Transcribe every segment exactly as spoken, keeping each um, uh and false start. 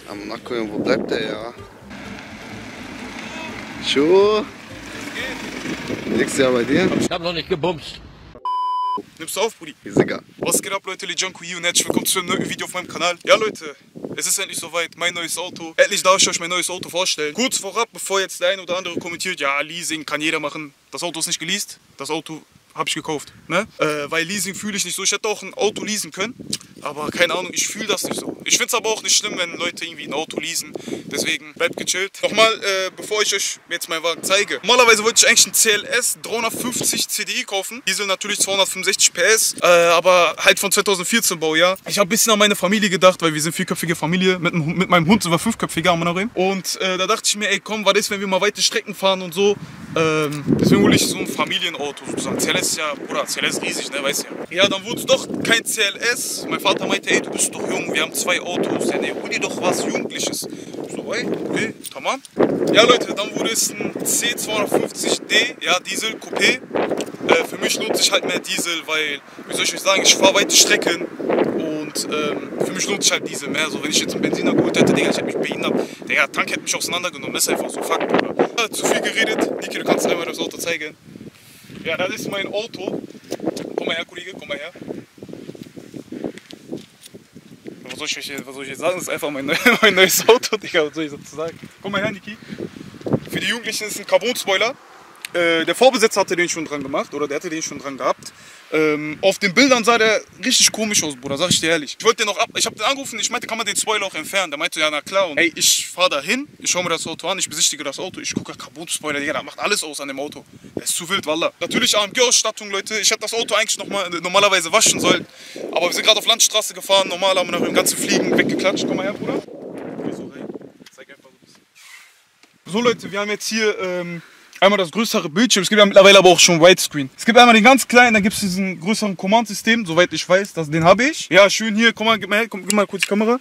Am nachgucken, wo bleibt der, ja? Schuh? Nix ja bei dir? Ich hab noch nicht gebumst. Nimmst du auf, Brudi? Ist egal. Was geht ab, Leute? Lijanko hier und herzlich willkommen zu einem neuen Video auf meinem Kanal. Ja, Leute, es ist endlich soweit, mein neues Auto. Endlich darf ich euch mein neues Auto vorstellen. Kurz vorab, bevor jetzt der eine oder andere kommentiert, ja, Leasing kann jeder machen. Das Auto ist nicht geleast, das Auto habe ich gekauft, ne? Äh, weil Leasing fühle ich nicht so. Ich hätte auch ein Auto leasen können, aber keine Ahnung, ich fühle das nicht so. Ich finde es aber auch nicht schlimm, wenn Leute irgendwie ein Auto leasen. Deswegen bleibt gechillt. Nochmal, äh, bevor ich euch jetzt meinen Wagen zeige. Normalerweise wollte ich eigentlich einen C L S dreihundertfünfzig C D I kaufen. Diesel natürlich zweihundertfünfundsechzig P S, äh, aber halt von zweitausendvierzehn Baujahr. Ich habe ein bisschen an meine Familie gedacht, weil wir sind vierköpfige Familie. Mit, mit meinem Hund sind wir fünfköpfiger, am Nachhinein. Und äh, da dachte ich mir, ey komm, was ist, wenn wir mal weite Strecken fahren und so. Ähm, deswegen hole ich so ein Familienauto sozusagen. C L S ist ja, Bruder, C L S ist riesig, ne, weißt ja. Ja, dann wurde es doch kein C L S. Mein Vater meinte, ey, du bist doch jung, wir haben zwei Autos. Ja, ne, hol dir doch was Jugendliches. So, ey, okay, tamam. Ja, Leute, dann wurde es ein C zweihundertfünfzig D, ja, Diesel, Coupé. Äh, für mich lohnt sich halt mehr Diesel, weil, wie soll ich euch sagen, ich fahre weite Strecken. Und ähm, für mich lohnt sich halt Diesel mehr. So, wenn ich jetzt einen Benziner geholt hätte, Digga, ich hätte mich behindert. Der Tank hätte mich auseinandergenommen. Das ist einfach so Fakt, Bruder. Ja, zu viel geredet. Niki, du kannst einmal das Auto zeigen. Ja, das ist mein Auto. Komm mal her, Kollege, komm mal her. Was soll ich euch jetzt, was soll ich jetzt sagen? Das ist einfach mein, mein neues Auto, Digga. Was soll ich dazu sagen? Komm mal her, Niki. Für die Jugendlichen ist es ein Carbon-Spoiler. Äh, der Vorbesitzer hatte den schon dran gemacht, oder der hatte den schon dran gehabt. Ähm, auf den Bildern sah der richtig komisch aus, Bruder, sag ich dir ehrlich. Ich wollte den noch ab, ich hab den angerufen, ich meinte, kann man den Spoiler auch entfernen? Der meinte, ja, na klar. Und ey, ich fahr da hin, ich schau mir das Auto an, ich besichtige das Auto, ich gucke, Carbon-Spoiler, Digga, da macht alles aus an dem Auto. Der ist zu wild, wallah. Natürlich A M G-Ausstattung, Leute. Ich hätte das Auto eigentlich noch mal, normalerweise waschen sollen. Aber wir sind gerade auf Landstraße gefahren, normal haben wir noch im ganzen Fliegen weggeklatscht. Komm mal her, Bruder. So, hey, zeig einfach so ein bisschen. So, Leute, wir haben jetzt hier, ähm, einmal das größere Bildschirm, es gibt ja mittlerweile aber auch schon Widescreen. Es gibt einmal den ganz kleinen, dann gibt es diesen größeren Command-System, soweit ich weiß, das, den habe ich. Ja, schön hier, komm mal, gib mal her, komm, gib mal kurz die Kamera.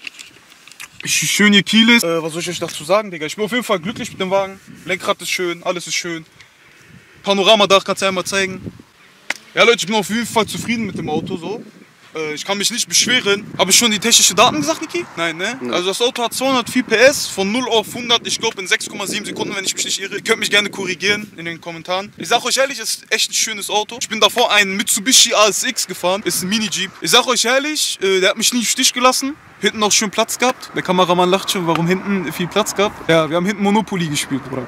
Schön hier Keyless. Äh, was soll ich euch dazu sagen, Digga? Ich bin auf jeden Fall glücklich mit dem Wagen. Lenkrad ist schön, alles ist schön. Panoramadach kannst du einmal zeigen. Ja, Leute, ich bin auf jeden Fall zufrieden mit dem Auto, so. Ich kann mich nicht beschweren. Habe ich schon die technischen Daten gesagt, Niki? Nein, ne? Ja. Also das Auto hat zweihundertvier P S von null auf hundert, ich glaube in sechs Komma sieben Sekunden, wenn ich mich nicht irre. Ihr könnt mich gerne korrigieren in den Kommentaren. Ich sag euch ehrlich, es ist echt ein schönes Auto. Ich bin davor einen Mitsubishi A S X gefahren, ist ein Mini-Jeep. Ich sag euch ehrlich, der hat mich nie im Stich gelassen. Hinten noch schön Platz gehabt. Der Kameramann lacht schon, warum hinten viel Platz gehabt. Ja, wir haben hinten Monopoly gespielt, Bruder.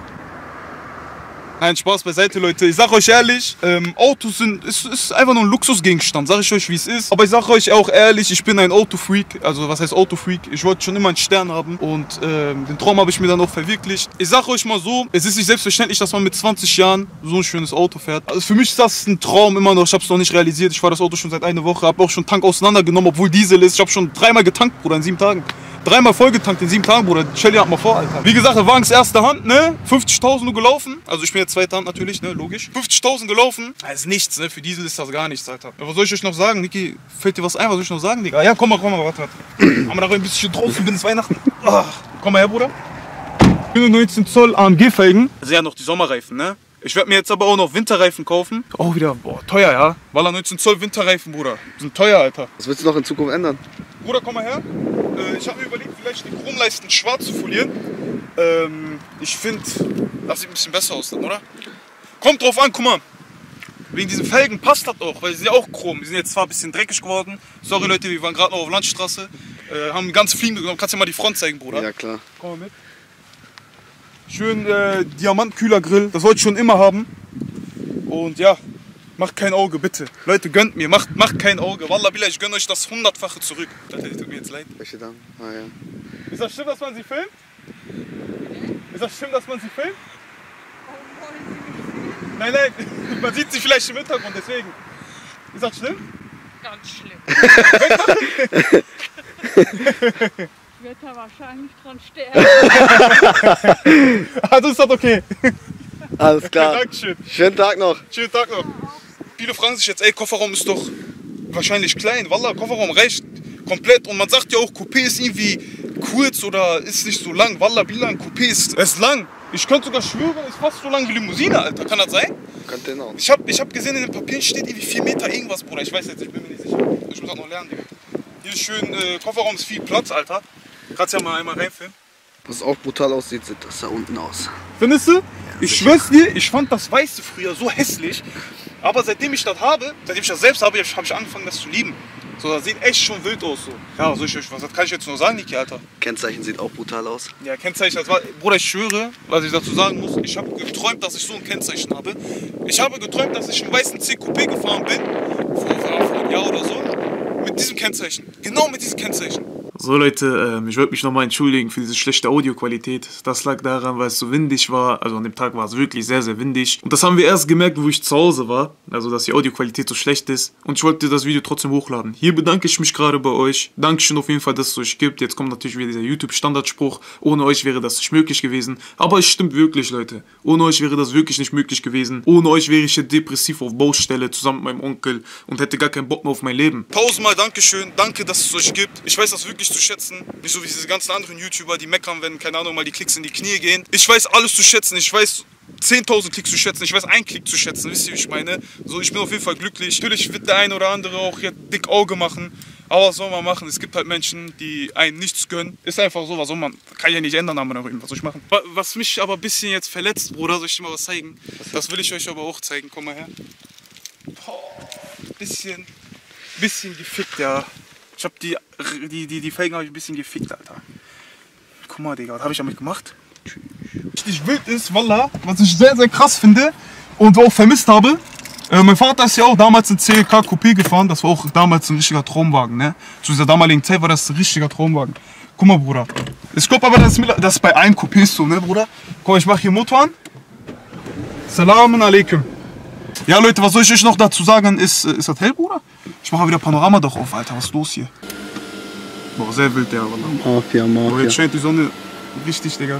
Nein, Spaß beiseite, Leute. Ich sag euch ehrlich, ähm, Autos sind, ist, ist einfach nur ein Luxusgegenstand. Sag ich euch, wie es ist. Aber ich sag euch auch ehrlich, ich bin ein Autofreak. Also, was heißt Autofreak? Ich wollte schon immer einen Stern haben. Und ähm, den Traum habe ich mir dann auch verwirklicht. Ich sag euch mal so, es ist nicht selbstverständlich, dass man mit zwanzig Jahren so ein schönes Auto fährt. Also, für mich ist das ein Traum immer noch. Ich habe es noch nicht realisiert. Ich fahre das Auto schon seit einer Woche. Habe auch schon Tank auseinandergenommen, obwohl Diesel ist. Ich habe schon dreimal getankt, Bruder, in sieben Tagen. Dreimal vollgetankt in sieben Tagen, Bruder. Stell dir halt mal vor, Alter. Wie gesagt, der Wagen ist erste Hand, ne? fünfzigtausend nur gelaufen. Also ich bin jetzt zweite Hand natürlich, ne? Logisch. fünfzigtausend gelaufen. Das ist nichts, ne? Für Diesel ist das gar nichts, Alter. Ja, was soll ich euch noch sagen, Niki? Fällt dir was ein? Was soll ich noch sagen, Digga? Ja, komm mal, komm mal, warte, warte. Haben wir da ein bisschen draußen, bin es Weihnachten. Ach, komm mal her, Bruder. neunzehn Zoll A M G-Felgen. Das sind ja noch die Sommerreifen, ne? Ich werde mir jetzt aber auch noch Winterreifen kaufen. Auch wieder, boah, teuer, ja? Weil neunzehn Zoll Winterreifen, Bruder. Die sind teuer, Alter. Was willst du noch in Zukunft ändern? Bruder, komm mal her. Äh, ich habe mir überlegt, vielleicht die Chromleisten schwarz zu folieren. Ähm, ich finde, das sieht ein bisschen besser aus dann, oder? Kommt drauf an, guck mal. Wegen diesen Felgen passt das auch, weil sie sind ja auch chrom. Die sind jetzt zwar ein bisschen dreckig geworden. Sorry, Leute, wir waren gerade noch auf Landstraße. Äh, haben ganz Fliegen genommen. Kannst du dir mal die Front zeigen, Bruder? Ja, klar. Komm mal mit. Schön äh, Diamantkühlergrill, das wollte ich schon immer haben. Und ja, macht kein Auge, bitte. Leute, gönnt mir, macht, macht kein Auge. Wallah billah, ich gönne euch das hundertfache zurück. Das tut mir jetzt leid. Welche Damen? Ah ja. Ist das stimmt, dass man sie filmt? Ist das stimmt, dass man sie filmt? Nein, nein, man sieht sie vielleicht im Hintergrund, deswegen. Ist das schlimm? Ganz schlimm. Ich werde da wahrscheinlich dran sterben. Also ist das okay. Alles klar. Dankeschön. Schönen Tag noch. Schönen Tag noch. Viele fragen sich jetzt, ey, Kofferraum ist doch wahrscheinlich klein. Wallah, Kofferraum reicht komplett. Und man sagt ja auch, Coupé ist irgendwie kurz oder ist nicht so lang. Wallah, billah, ein Coupé ist, ist lang. Ich könnte sogar schwören, ist fast so lang wie Limousine, Alter. Kann das sein? Könnte genau. Ich habe ich hab gesehen, in den Papieren steht irgendwie vier Meter irgendwas, Bruder. Ich weiß jetzt, ich bin mir nicht sicher. Ich muss auch noch lernen, Digga. Hier ist schön, äh, Kofferraum ist viel Platz, Alter. Kannst ja mal einmal reinfilmen. Was auch brutal aussieht, sieht das da unten aus. Findest du? Ja, ich sicher. schwör's dir, ich fand das Weiße früher so hässlich. Aber seitdem ich das habe, seitdem ich das selbst habe, habe ich angefangen, das zu lieben. So, das sieht echt schon wild aus. So. Ja, was, soll ich, was kann ich jetzt nur sagen, Niki, Alter? Kennzeichen sieht auch brutal aus. Ja, Kennzeichen, das war, Bruder, ich schwöre, was ich dazu sagen muss, ich habe geträumt, dass ich so ein Kennzeichen habe. Ich habe geträumt, dass ich einen weißen C Coupé gefahren bin, vor, vor, vor einem Jahr oder so, mit diesem Kennzeichen. Genau mit diesem Kennzeichen. So Leute, äh, ich wollte mich nochmal entschuldigen für diese schlechte Audioqualität. Das lag daran, weil es so windig war. Also an dem Tag war es wirklich sehr, sehr windig. Und das haben wir erst gemerkt, wo ich zu Hause war. Also dass die Audioqualität so schlecht ist. Und ich wollte das Video trotzdem hochladen. Hier bedanke ich mich gerade bei euch. Dankeschön auf jeden Fall, dass es euch gibt. Jetzt kommt natürlich wieder dieser YouTube-Standardspruch. Ohne euch wäre das nicht möglich gewesen. Aber es stimmt wirklich, Leute. Ohne euch wäre das wirklich nicht möglich gewesen. Ohne euch wäre ich hier depressiv auf Baustelle zusammen mit meinem Onkel und hätte gar keinen Bock mehr auf mein Leben. Tausendmal Dankeschön. Danke, dass es euch gibt. Ich weiß das wirklich zu schätzen. Nicht so wie diese ganzen anderen YouTuber, die meckern, wenn, keine Ahnung, mal die Klicks in die Knie gehen. Ich weiß alles zu schätzen. Ich weiß zehntausend Klicks zu schätzen. Ich weiß einen Klick zu schätzen. Wisst ihr, wie ich meine? So, ich bin auf jeden Fall glücklich. Natürlich wird der eine oder andere auch hier dick Auge machen. Aber was soll man machen? Es gibt halt Menschen, die einen nichts gönnen. Ist einfach so, was soll man? Kann ich ja nicht ändern, aber darüber. Was soll ich machen? Was mich aber ein bisschen jetzt verletzt, Bruder, soll ich dir mal was zeigen? Das will ich euch aber auch zeigen. Komm mal her. Boah, bisschen, bisschen gefickt, ja. Ich hab die, die, die, die Felgen habe ich ein bisschen gefickt, Alter. Guck mal, Digga, was habe ich damit gemacht? Richtig wild ist, Wallah, was ich sehr, sehr krass finde und auch vermisst habe. Äh, mein Vater ist ja auch damals ein C L K Coupé gefahren, das war auch damals ein richtiger Traumwagen, ne? Zu dieser damaligen Zeit war das ein richtiger Traumwagen. Guck mal, Bruder. Ich glaube aber, das ist, das ist bei allen Coupés so, ne, Bruder? Guck mal, ich mache hier Motor an. Salam alaikum. Ja, Leute, was soll ich euch noch dazu sagen? Ist, ist das hell, Bruder? Ich mache wieder Panorama doch auf, Alter. Was ist los hier? Boah, sehr wild, der, Wallah. Mafia, Mafia. Boah, jetzt scheint die Sonne richtig, Digga.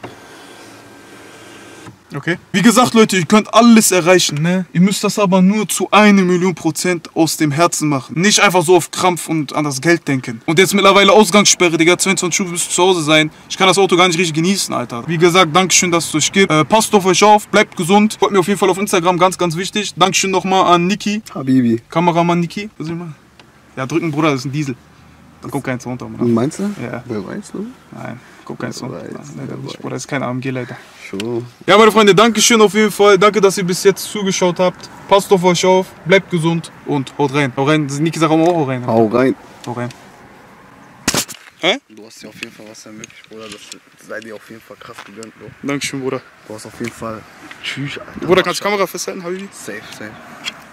Okay. Wie gesagt, Leute, ihr könnt alles erreichen, ne? Ihr müsst das aber nur zu einer Million Prozent aus dem Herzen machen. Nicht einfach so auf Krampf und an das Geld denken. Und jetzt mittlerweile Ausgangssperre, Digga, zweiundzwanzig Uhr müsst ihr zu Hause sein. Ich kann das Auto gar nicht richtig genießen, Alter. Wie gesagt, Dankeschön, dass es euch gibt. Äh, passt auf euch auf, bleibt gesund. Folgt mir auf jeden Fall auf Instagram, ganz, ganz wichtig. Dankeschön nochmal an Niki. Habibi. Kameramann Niki. Was soll ich machen? Ja, drücken, Bruder, das ist ein Diesel. Da kommt kein Sound, Mann. Meinst du? Ja. Wer weiß, ne? Nein, kommt kein Sound. Weiß, Nein, leider nicht, weiß. Bruder, das ist kein A M G, leider. Schon. Ja, meine Freunde, Dankeschön auf jeden Fall. Danke, dass ihr bis jetzt zugeschaut habt. Passt auf euch auf, bleibt gesund und haut rein. Haut rein. Niki sagt auch mal, hau rein. Hau rein. Hau rein. Hä? Du hast dir auf jeden Fall was ermöglicht, Bruder. Das sei dir auf jeden Fall krass gegönnt, Bro. Dankeschön, Bruder. Du hast auf jeden Fall... Tschüss, Alter. Bruder, kannst du die Kamera festhalten, Habibi? Safe, safe.